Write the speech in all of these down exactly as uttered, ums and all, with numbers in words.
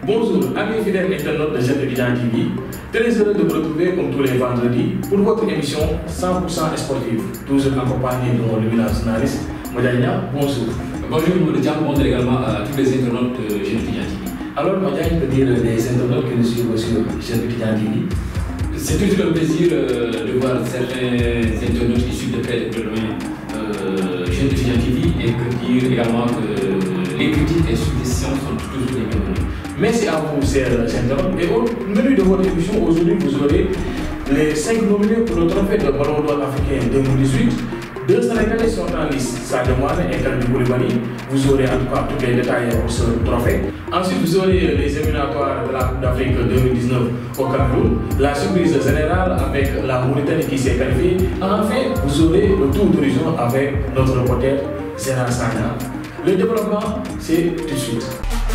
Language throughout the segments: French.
Bonjour, amis fidèles internautes de Jeune Étudiant T V. Très heureux de vous retrouver comme tous les vendredis pour votre émission cent pour cent sportive. Toujours accompagné de mon lumineux journaliste, Modiania. Bonjour. Bonjour, Modiania. Bonjour également à tous les internautes de Jeune Étudiant T V. Alors, Modiania peut dire des internautes qui nous suivent sur Jeune Étudiant T V. C'est toujours un plaisir euh, de voir certains internautes qui suivent de près de loin euh, Jeune Étudiant T V et que dire également que les critiques et suggestions sont toujours les bienvenues. Merci à vous, chers internautes. Et au menu de votre émission, aujourd'hui, vous aurez les cinq nominés pour le trophée de Ballon d'Or africain deux mille dix-huit. Deux Sénégalais sont en liste, Sadio Mané et Kalidou Koulibaly. Vous aurez en tout cas tous les détails pour ce trophée. Ensuite, vous aurez les éliminatoires de la Coupe d'Afrique deux mille dix-neuf au Cameroun, la surprise générale avec la Mauritanie qui s'est qualifiée. Enfin, vous aurez le tour d'horizon avec notre reporter Gérard Sagna. Le développement, c'est tout de suite.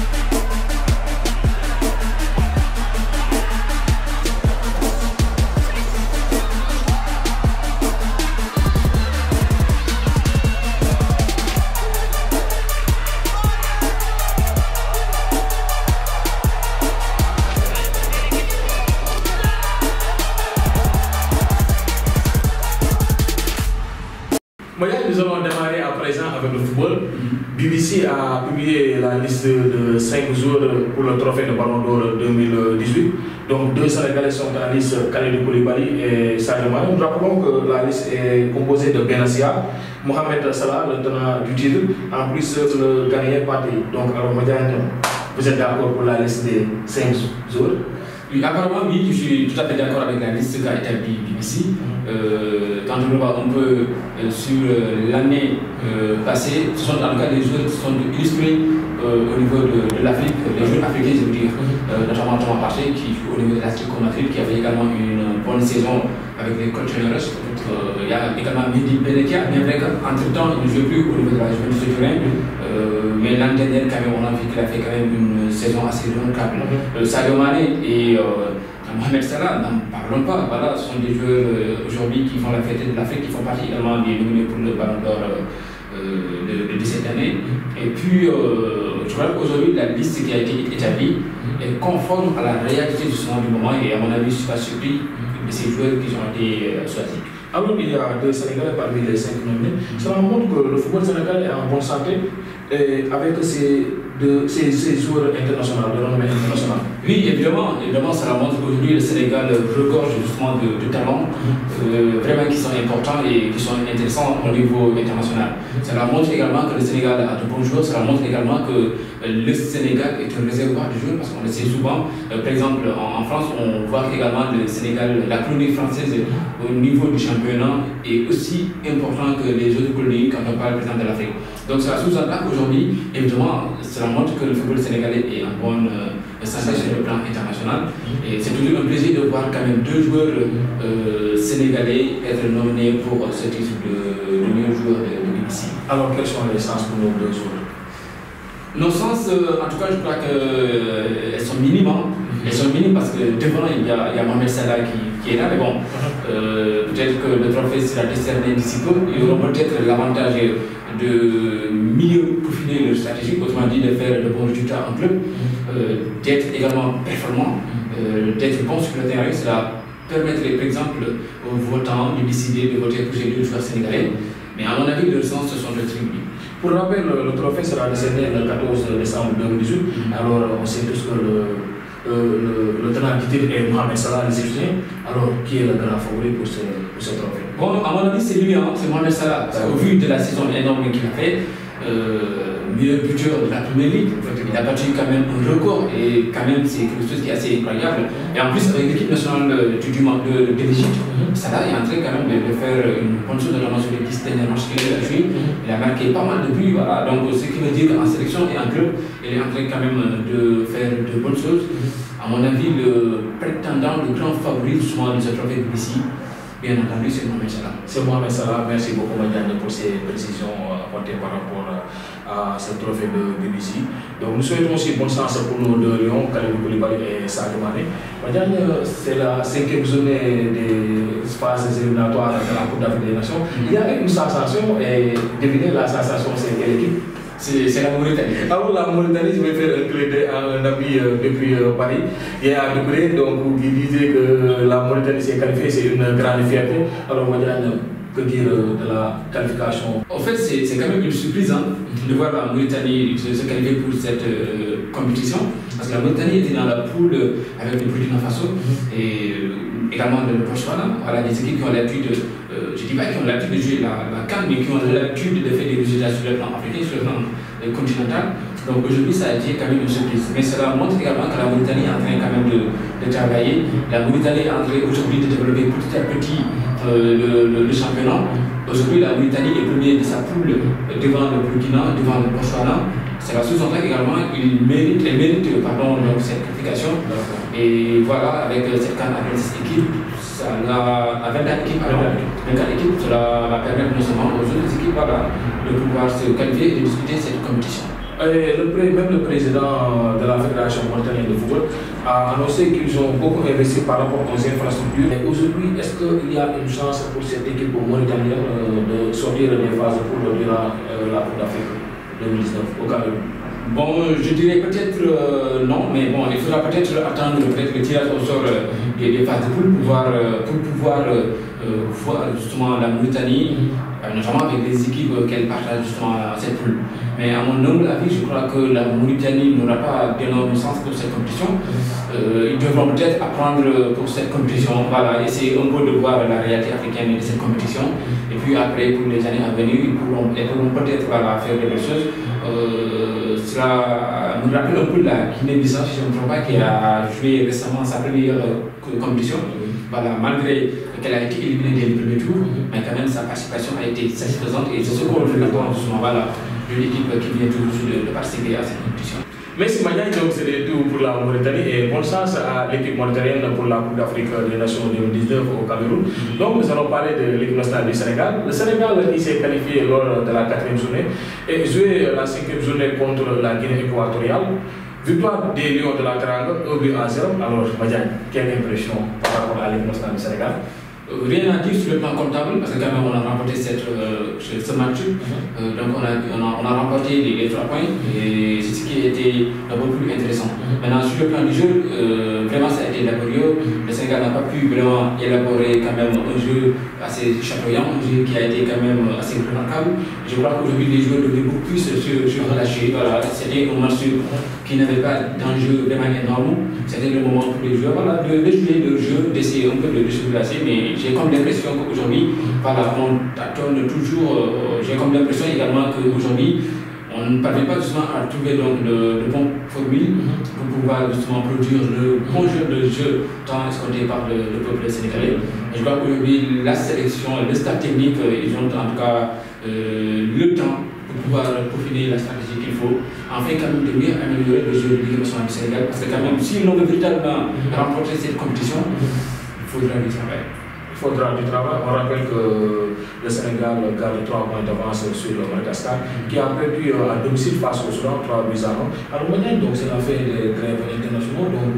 Nous allons démarrer à présent avec le football. B B C a publié la liste de cinq joueurs pour le trophée de Ballon d'Or deux mille dix-huit. Donc deux Sénégalais sont en liste, Kalidou Koulibaly et Sadio Mané. Nous rappelons que la liste est composée de Benassia, Mohamed Salah, le tenant du titre, en plus le gardien Partey. Donc alors Modiane, vous êtes d'accord pour la liste des cinq joueurs? Oui, apparemment, oui, je suis tout à fait d'accord avec la liste qu'a établie B B C. Euh, quand on voit un peu euh, sur euh, l'année euh, passée, ce sont en tout cas des joueurs qui sont illustrés euh, au niveau de, de l'Afrique, les joueurs africains, je veux dire, euh, notamment Thomas Partey, qui joue au niveau de l'Atlético Madrid, qui avait également une bonne saison avec les coachs généraux. Euh, il y a également Mehdi Benetia, bien vrai qu'entre-temps, il ne joue plus au niveau de la Juventus de Turin. Euh, mais l'année dernière, quand même, on a vu qu'il a fait quand même une saison assez remarquable. Euh, Sadio Mané et euh, Mohamed Salah, n'en parlons pas. Voilà, ce sont des joueurs euh, aujourd'hui qui font la fête de l'Afrique, qui font partie également des nominés pour le Ballon d'Or euh, de, de cette année. Et puis, euh, je crois qu'aujourd'hui, la liste qui a été établie est conforme à la réalité du son du moment. Et à mon avis, je ne suis pas surpris de ces joueurs qui ont été euh, choisis. Alors il y a deux Sénégalais parmi les cinq nominés. Cela montre que le football sénégalais est en bonne santé et avec ses, de, ses, ses joueurs internationaux, de renommée internationale. Oui, évidemment, évidemment, cela montre qu'aujourd'hui le Sénégal regorge justement de, de talents euh, vraiment qui sont importants et qui sont intéressants au niveau international. Cela montre également que le Sénégal a de bons joueurs, cela montre également que le Sénégal est un réservoir de joueurs parce qu'on le sait souvent. Euh, par exemple, en, en France, on voit également le Sénégal, la colonie française au niveau du championnat est aussi important que les autres colonies quand on parle par exemple de l'Afrique. Donc cela sous-entend qu'aujourd'hui, évidemment, cela montre que le football sénégalais est en bonne euh, santé sur le plan international. Et c'est toujours un plaisir de voir quand même deux joueurs euh, sénégalais être nominés pour ce titre de, de meilleur joueur de, de B B C. Alors quels sont les chances pour nos deux joueurs? Nos chances, euh, en tout cas, je crois qu'elles euh, sont minimes. Hein. Elles sont minimes parce que devant, il y a, il y a Mohamed Salah qui, qui est là, mais bon, euh, peut-être que le trophée sera décerné d'ici peu. Ils auront peut-être l'avantage de mieux peaufiner leur stratégie, autrement dit de faire de bons résultats en club, euh, d'être également performant, euh, d'être bon sur le terrain. Cela permettrait par exemple aux votants de décider de voter pour ces deux joueurs sénégalais. Mais à mon avis, leurs chances se sont rétribuées. Pour rappel, le, le trophée sera décerné le quatorze décembre deux mille dix-huit. Alors on sait tous que le Euh, le, le tenant du titre est Mohamed Salah, l'Égyptien. Alors, qui est le grand favori pour ce, pour ce trophée? Bon, à mon avis, c'est lui, hein, c'est Mohamed Salah. Au vu de la saison énorme qu'il a fait, euh, meilleur buteur de la Première Ligue, il a battu quand même un record et quand même c'est quelque chose qui est assez incroyable. Et en plus, avec l'équipe nationale du, du, de, de l'Égypte, Salah est en train quand même de, de faire une bonne chose, notamment sur les dix derniers matchs qu'il a joué. Il a marqué pas mal de buts, voilà. Donc, ce qui veut dire qu'en sélection et en club, il est en train quand même de faire de bonnes choses. À mon avis, le prétendant, le grand favori justement de ce trophée B B C, bien entendu, c'est Mohamed Salah. C'est Mohamed Salah. Merci beaucoup, Madiane, pour ces précisions apportées par rapport à ce trophée de B B C. Donc, nous souhaitons aussi bonne chance pour nos deux lions, Kalidou Koulibaly et Sadio Mané. Madiane, c'est la cinquième journée des phases éliminatoires de la Coupe d'Afrique des Nations. Mm-hmm. Il y a une sensation, et devinez la sensation, c'est quelle équipe? c'est la Mauritanie. Alors la Mauritanie, je vais faire un clin d'œil à un ami euh, depuis euh, Paris. Il y a Doucouré, donc qui disait que la Mauritanie s'est qualifiée, c'est une grande fierté. Alors Madiane, que dire euh, de la qualification? En fait, c'est quand même une surprise hein, de voir la Mauritanie se, se qualifier pour cette euh, compétition. Parce que la Mauritanie était dans la poule avec le Burkina Faso et euh, également le Botswana. Voilà, des équipes qui ont l'habitude, euh, je ne dis pas qui ont l'habitude de jouer la, la CAN, mais qui ont l'habitude de faire des résultats sur le plan africain, sur le plan euh, continental. Donc aujourd'hui, ça a été quand même une surprise. Mais cela montre également que la Mauritanie est en train quand même de, de travailler. La Mauritanie est en train aujourd'hui de développer petit à petit euh, le, le, le championnat. Aujourd'hui, la Mauritanie est première de sa poule devant le Burkina, devant le Botswana. Cela sous-entend également qu'il mérite, elle mérite pardon, donc, cette qualification. Et voilà, avec cette CAN à vingt-six équipes, ça a, à vingt-quatre équipes, alors, vingt-quatre équipes, cela va permettre non seulement aux autres équipes voilà, de pouvoir se qualifier et de disputer cette compétition. Et le, même le président de la Fédération mauritanienne de football a annoncé qu'ils ont beaucoup investi par rapport aux infrastructures. Et aujourd'hui, est-ce qu'il y a une chance pour cette équipe mauritanienne de sortir des phases pour durant euh, la Coupe d'Afrique deux mille dix-neuf au Cameroun? Bon, je dirais peut-être euh, non, mais bon, il faudra peut-être attendre peut-être le tirage au sort euh, des, des phases de poule pour pouvoir, euh, pour pouvoir euh, euh, voir justement la Mauritanie, euh, notamment avec les équipes euh, qu'elle partage justement cette poule. Mais à mon humble avis, je crois que la Mauritanie n'aura pas d'énorme sens pour cette compétition. Euh, ils devront peut-être apprendre pour cette compétition, voilà, essayer un peu de voir la réalité africaine de cette compétition. Et puis après, pour les années à venir, ils pourront, ils pourront peut-être voilà, faire des belles choses. Euh, cela nous rappelle un peu la Guinée-Bissau, si je ne me trompe pas, qui a joué récemment sa première euh, compétition. Voilà, malgré qu'elle a été éliminée dès le premier tour, mais quand même sa participation a été satisfaisante et c'est ce qu'on veut voir justement. Voilà, une équipe qui vient toujours de, de participer à cette compétition. Merci Madiane, donc c'est tout pour la Mauritanie et bonne chance à l'équipe mauritanienne pour la Coupe d'Afrique des Nations deux mille dix-neuf au Cameroun. Donc nous allons parler de l'équipe nationale du Sénégal. Le Sénégal qui s'est qualifié lors de la quatrième journée et joué la cinquième journée contre la Guinée équatoriale. Victoire des Lions de la Teranga, un but à zéro. Alors Madiane, quelle impression par rapport à l'équipe nationale du Sénégal? Rien à dire sur le plan comptable parce que quand même on a remporté cette, euh, ce match. Mm-hmm. euh, donc on a, on a, on a remporté les, les trois points et c'est ce qui a été un peu plus intéressant. Mm-hmm. Maintenant sur le plan du jeu, euh, vraiment ça a été laborieux. Mm-hmm. Le Sénégal n'a pas pu vraiment élaborer quand même un jeu assez chatoyant, un jeu qui a été quand même assez remarquable. Je crois qu'aujourd'hui les joueurs devaient beaucoup plus se, se relâcher. Voilà, c'était un match qui n'avait pas d'enjeu vraiment énorme. C'était le moment pour les joueurs voilà, de, de jouer le jeu, d'essayer un peu de, de se placer, mais j'ai comme l'impression qu'aujourd'hui, voilà, on tâtonne toujours, euh, j'ai comme l'impression également qu'aujourd'hui, on ne parvient pas justement à trouver donc de, de bonnes formules pour pouvoir justement produire le bon jeu de jeu tant escompté par le, le peuple sénégalais. Et je crois qu'aujourd'hui, la sélection, le staff technique, ils ont en tout cas euh, le temps pour pouvoir peaufiner la stratégie qu'il faut, afin quand même de mieux améliorer le jeu de l'équipe nationale du Sénégal. Parce que quand même, si l'on veut véritablement remporter cette compétition, il faudra du travail. Il faudra du travail. On rappelle que le Sénégal garde trois points d'avance sur le Madagascar, qui a perdu à domicile face au Soudan, trois buts à un. Alors maintenant, donc c'est la fin des grèves internationaux. Donc,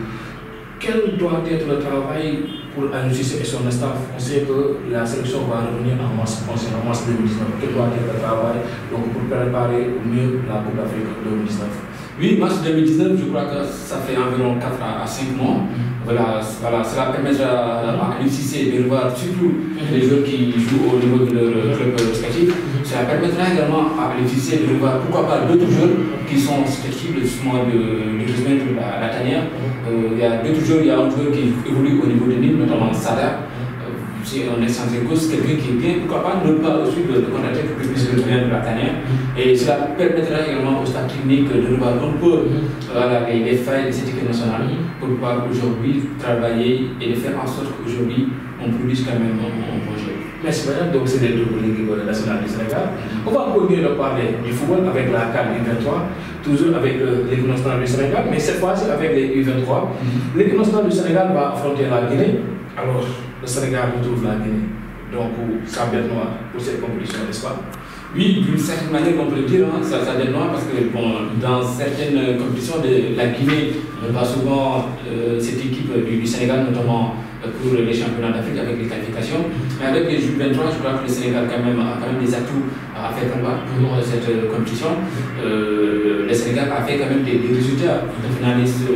quel doit être le travail pour Aliou et son staff? On sait que la sélection va revenir en mars, en mars deux mille dix-neuf. Quel doit être le travail donc, pour préparer au mieux la Coupe d'Afrique deux mille dix-neuf? Oui, mars deux mille dix-neuf, je crois que ça fait environ quatre à cinq mois. Voilà, voilà, cela permettra à Aliou Cissé de revoir surtout les joueurs qui jouent au niveau de leur club respectif. Cela permettra également à Aliou Cissé de revoir pourquoi pas d'autres joueurs qui sont susceptibles justement de, de rejoindre la, la tanière. Euh, il y a d'autres joueurs, il y a un joueur qui évolue au niveau de Nîmes, notamment Sada. C'est un excentré gauche, quelqu'un qui est bien, pourquoi pas ne pas aussi de, de contacter pour qu'il puisse rejoindre la tanière. Et cela permettra également au staff technique de revoir un peu voilà, les, les failles de cette équipe nationale pour pouvoir aujourd'hui travailler et de faire en sorte qu'aujourd'hui on produise quand même un, un bon jeu. Merci madame, donc c'est le pour l'équipe nationale du Sénégal. On va continuer de parler du football avec la CAN U vingt-trois, toujours avec euh, l'équipe nationale du Sénégal, mais cette fois-ci avec les U vingt-trois. Mm-hmm. L'équipe nationale du Sénégal va affronter la Guinée. Alors, le Sénégal retrouve la Guinée. Donc, ça bête noire pour cette compétition, n'est-ce pas? Oui, d'une certaine manière, on peut le dire, hein, ça, ça bête noire parce que bon, dans certaines compétitions, de la Guinée, pas souvent euh, cette équipe du, du Sénégal, notamment pour les championnats d'Afrique avec les qualifications. Mais avec les Jules vingt-trois, je crois que le Sénégal quand même, a quand même des atouts à faire valoir pour cette compétition. Euh, le Sénégal a fait quand même des, des résultats de finalistes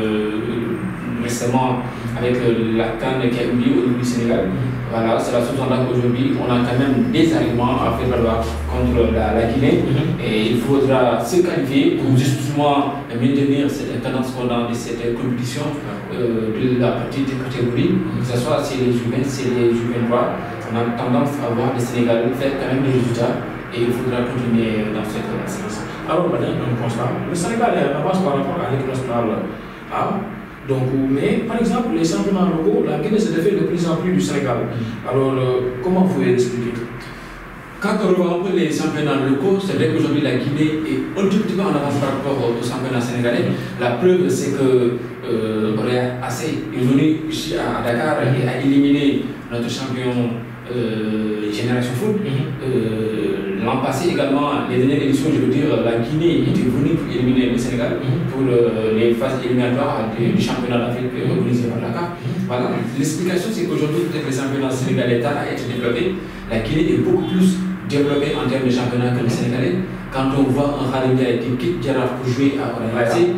euh, récemment avec euh, la CAN qui a eu lieu au niveau du Sénégal. Voilà, c'est la sous-entente qu'aujourd'hui, on a quand même des arguments à faire valoir contre la, la Guinée. Mm-hmm. Et il faudra se qualifier pour justement maintenir cette tendance qu'on a de cette compétition euh, de la petite catégorie, que ce soit c'est les U vingt, c'est les U vingt-trois. On a tendance à voir les Sénégalais faire quand même des résultats et il faudra continuer dans cette séance. Alors, madame, un constat. Le Sénégal avance par rapport à l'équipe nationale A. Donc, mais par exemple, les championnats locaux, la Guinée se défait de plus en plus du Sénégal. Alors, euh, comment vous pouvez expliquer? Quand on revoit un peu les championnats locaux, c'est vrai qu'aujourd'hui la Guinée est un tout petit peu en avance par rapport au championnat sénégalais. La preuve, c'est que euh, Orea Assey est venu ici à Dakar et a éliminé notre champion euh, Génération Foot. Mm-hmm. euh, L'an passé également, les dernières éditions, je veux dire, la Guinée était venue pour éliminer le Sénégal mm-hmm. pour euh, les phases éliminatoires du, du championnat d'Afrique organisé par Dakar. Mm-hmm. Voilà. L'explication, c'est qu'aujourd'hui, peut-être le championnat sénégalais a été développé. La Guinée est beaucoup plus développée en termes de championnat que le Sénégalais. Quand on voit un Harimia qui quitte Giraffe pour jouer à Orea Assey,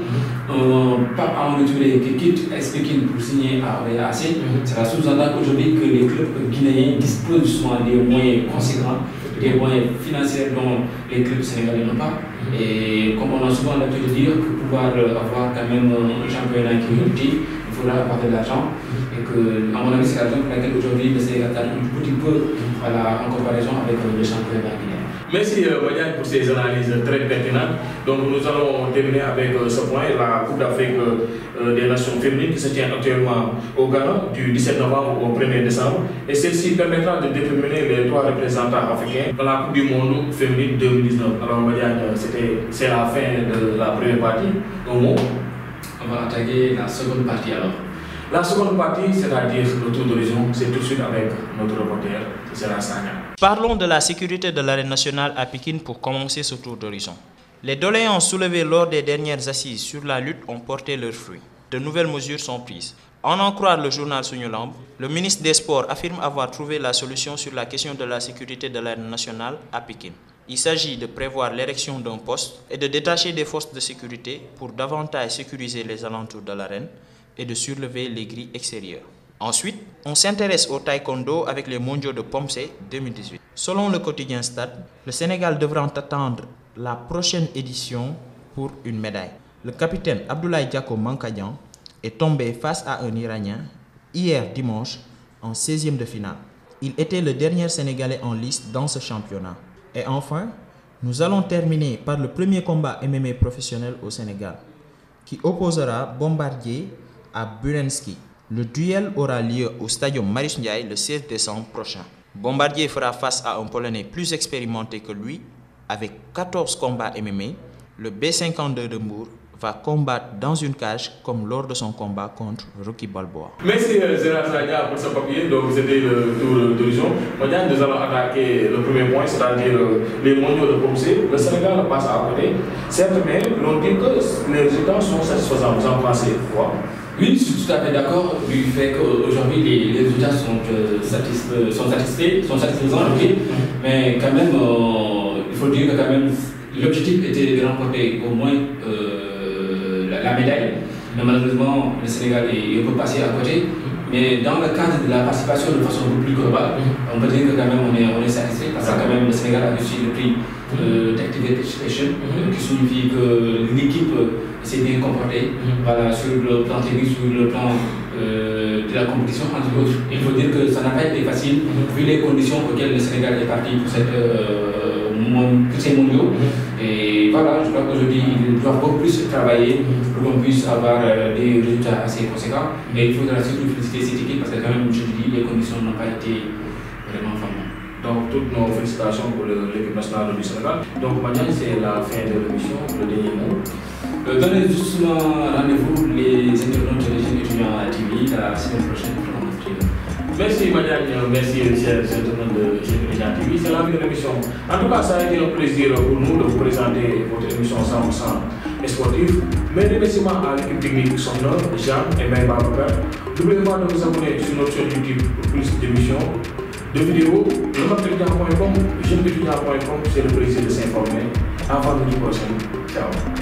un Pape Amadou Touré qui quitte S Pékin pour signer à Orea Assey, c'est la sous-entente aujourd'hui que les clubs guinéens disposent justement des moyens conséquents, des moyens financiers dont les clubs sénégalais n'ont pas. Et comme on a souvent l'habitude de dire, pour pouvoir avoir quand même un championnat qui est utile, il faudra avoir de l'argent. Et que, à mon avis, c'est la raison pour laquelle aujourd'hui le Sénégal a un petit peu voilà, en comparaison avec le championnat guinéen. Merci euh, Madiane pour ces analyses très pertinentes. Donc nous allons terminer avec euh, ce point, la Coupe d'Afrique euh, des Nations féminines qui se tient actuellement au Ghana du dix-sept novembre au premier décembre. Et celle-ci permettra de déterminer les trois représentants africains dans la Coupe du Monde féminine deux mille dix-neuf. Alors Madiane, c'est la fin de la première partie. Au mot. On va attaquer la seconde partie alors. La seconde partie, c'est-à-dire le tour d'horizon, c'est tout de suite avec notre reporter, c'est la Sanya. Parlons de la sécurité de l'arène nationale à Pékin pour commencer ce tour d'horizon. Les doléances soulevées lors des dernières assises sur la lutte ont porté leurs fruits. De nouvelles mesures sont prises. En en croire le journal Sunyulamb, le ministre des Sports affirme avoir trouvé la solution sur la question de la sécurité de l'arène nationale à Pékin. Il s'agit de prévoir l'érection d'un poste et de détacher des forces de sécurité pour davantage sécuriser les alentours de l'arène et de surlever les grilles extérieures. Ensuite, on s'intéresse au taekwondo avec les mondiaux de Pomsé deux mille dix-huit. Selon le quotidien Stade, le Sénégal devra attendre la prochaine édition pour une médaille. Le capitaine Abdoulaye Diako Mankadjan est tombé face à un Iranien hier dimanche en seizième de finale. Il était le dernier Sénégalais en liste dans ce championnat. Et enfin, nous allons terminer par le premier combat M M A professionnel au Sénégal, qui opposera Bombardier à Burensky. Le duel aura lieu au stadium Marius Ndiaye le seize décembre prochain. Bombardier fera face à un Polonais plus expérimenté que lui, avec quatorze combats M M A. Le B cinquante-deux de Mbour va combattre dans une cage comme lors de son combat contre Rocky Balboa. Merci Zéra Sanya pour ce papier. Donc c'était le tour d'horizon. Maintenant nous allons attaquer le premier point, c'est-à-dire les mondiaux de Pomsé. Le Sénégal passe à côté. Certes, mais l'on dit que les résultats sont satisfaisants. Vous en pensez quoi? Oui, je suis tout à fait d'accord du fait qu'aujourd'hui les, les résultats sont, euh, satisf sont satisfaits, sont satisfaisants, okay. Mm-hmm. Mais quand même, euh, il faut dire que quand même l'objectif était de remporter au moins euh, la, la médaille. Mais malheureusement, le Sénégal est, est un peu passé à côté. Mais dans le cadre de la participation de façon un peu plus globale, on peut dire que quand même on est, on est satisfait parce que quand même le Sénégal a reçu le prix euh, d'Activate Participation, euh, qui signifie que l'équipe s'est bien comportée voilà, sur le plan technique, sur le plan euh, de la compétition entre autres. Il faut dire que ça n'a pas été facile vu les conditions auxquelles le Sénégal est parti pour, cette, euh, mon, pour ces mondiaux. Et voilà, je crois qu'aujourd'hui ils doivent beaucoup plus travailler pour qu'on puisse avoir euh, des résultats assez conséquents. Mais il faudra surtout féliciter cette équipe parce que quand même, je dis, les conditions n'ont pas été vraiment fameuses. Donc toutes nos félicitations pour l'équipe nationale du Sénégal. Donc maintenant c'est la fin de l'émission, le dernier mot. Euh, donnez justement rendez-vous les internautes et les jeunes étudiants à la T V la semaine prochaine pour notre Merci Madiagne, merci chers internautes de Cheikh Média T V. C'est la fin de l'émission. En tout cas, ça a été un plaisir pour nous de vous présenter votre émission cent pour cent sportive. Mes remerciements à l'équipe technique Sonore, Jean et Maï Babacar. N'oubliez pas de vous abonner sur notre chaîne YouTube pour plus d'émissions, de vidéos. le cap étudiant point com, jeune étudiant point com, c'est le plaisir de s'informer. À vendredi prochain. Ciao.